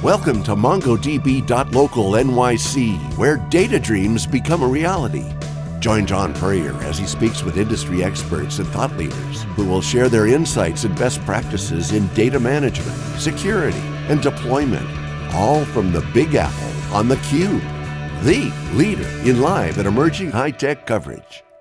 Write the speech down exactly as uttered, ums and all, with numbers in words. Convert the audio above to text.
Welcome to MongoDB.local N Y C, where data dreams become a reality. Join John Furrier as he speaks with industry experts and thought leaders who will share their insights and best practices in data management, security, and deployment, all from the Big Apple on theCUBE, the leader in live and emerging high-tech coverage.